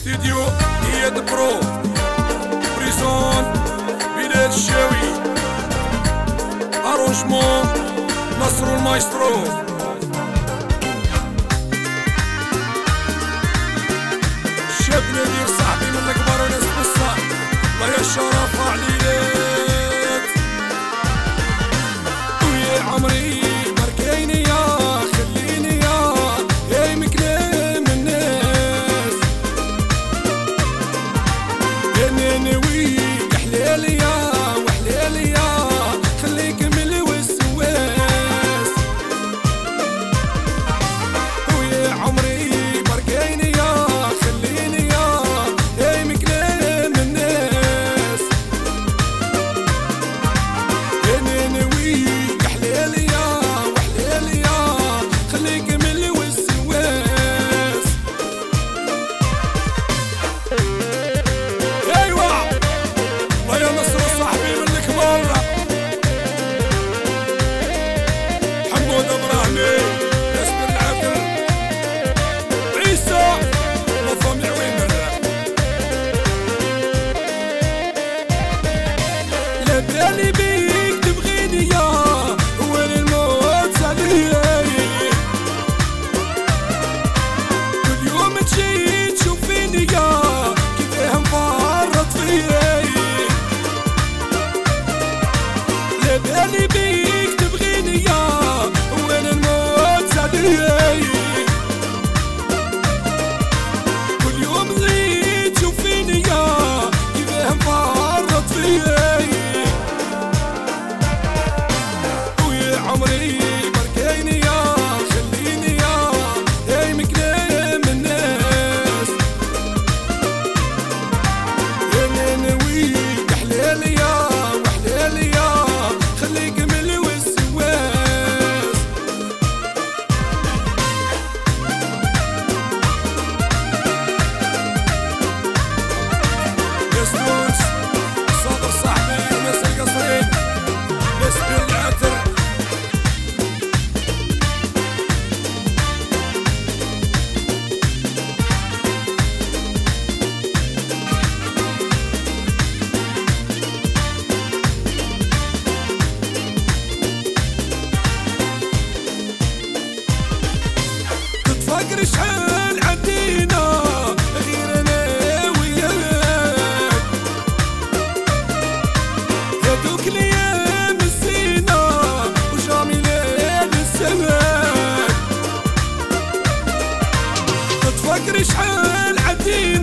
استديو اياد برو بريزون بلال الشاوي اروجمون نصر المايسترو. الشاب نادير صاحبي من الكبار وناس بصح الله يا الشرف عليات ويا عمري بركيني يا خليني يا مكلام الناس انا ناويك حلالي وحلالي خليك من الوسواس ويا عمري بركيني خليني يا مكلام الناس انا ناويك حلالي وحلالي خليك من الوسواس. ايوا الله يا نصر صاحبي من الكبار حمود ابراهيمي ياسر العبد عيسى نظام العويمر لا بالي بيك تبغيني وين الموت عليا كل يوم تجي تشوفيني كيفاه مفرط فيا لا بالي بيك تبغيني وين الموت عليا كل يوم تجي تشوفيني كيفاه مفرط فيا ويا عمري بركيني خليني يا مكلام الناس انا ناويك حلالي وحلالي خليك من الوسواس. ناس تونس صابر صاحبي وناس القصرين ناس بالعتر تتفكر شحال عدينا غير انا وياك هادوك الايام الزينة وجميلة ننساك تتفكر شحال عدينا